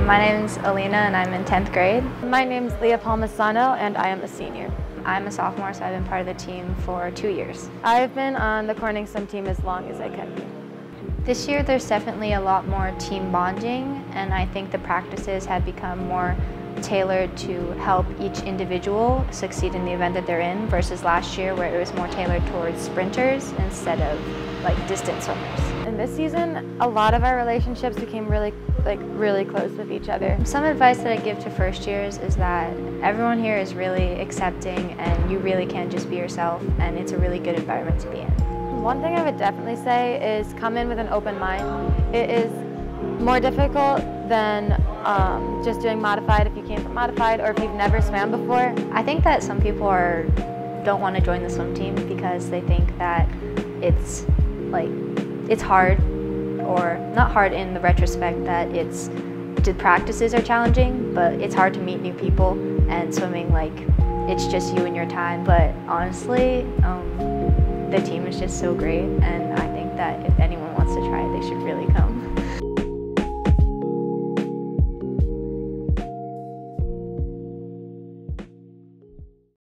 My name's Alina and I'm in 10th grade. My name's Leah Palmisano and I am a senior. I'm a sophomore, so I've been part of the team for 2 years. I've been on the Corning swim team as long as I can be. This year there's definitely a lot more team bonding, and I think the practices have become more tailored to help each individual succeed in the event that they're in versus last year where it was more tailored towards sprinters instead of like distance swimmers. In this season, a lot of our relationships became really close with each other. Some advice that I give to first years is that everyone here is really accepting and you really can just be yourself, and it's a really good environment to be in. One thing I would definitely say is come in with an open mind. It is more difficult than just doing modified if you came from modified or if you've never swam before. I think that some people don't want to join the swim team because they think that it's hard, or not hard in the retrospect that the practices are challenging, but it's hard to meet new people, and swimming, it's just you and your time. But honestly, the team is just so great, and I think that if anyone wants to